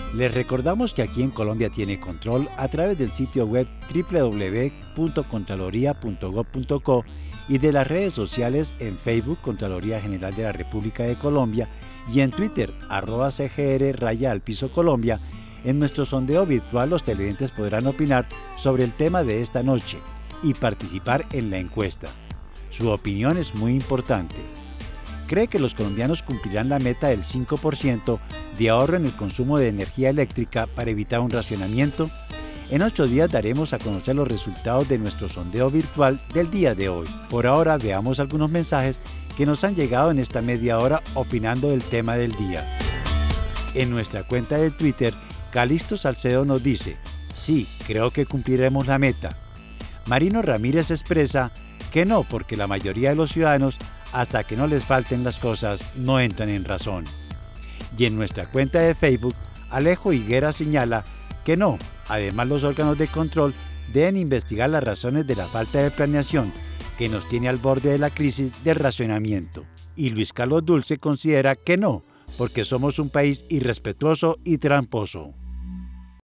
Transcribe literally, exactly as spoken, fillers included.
Les recordamos que aquí en Colombia tiene control a través del sitio web doble u doble u doble u punto contraloría punto gob punto co y de las redes sociales en Facebook Contraloría General de la República de Colombia y en Twitter arroba cgr raya al piso Colombia. En nuestro sondeo virtual los televidentes podrán opinar sobre el tema de esta noche y participar en la encuesta. Su opinión es muy importante. ¿Cree que los colombianos cumplirán la meta del cinco por ciento de ahorro en el consumo de energía eléctrica para evitar un racionamiento? En ocho días daremos a conocer los resultados de nuestro sondeo virtual del día de hoy. Por ahora veamos algunos mensajes que nos han llegado en esta media hora opinando del tema del día. En nuestra cuenta de Twitter, Calixto Salcedo nos dice: sí, creo que cumpliremos la meta. Marino Ramírez expresa que no, porque la mayoría de los ciudadanos, hasta que no les falten las cosas, no entran en razón. Y en nuestra cuenta de Facebook, Alejo Higuera señala que no. Además, los órganos de control deben investigar las razones de la falta de planeación que nos tiene al borde de la crisis del racionamiento. Y Luis Carlos Dulce considera que no, porque somos un país irrespetuoso y tramposo.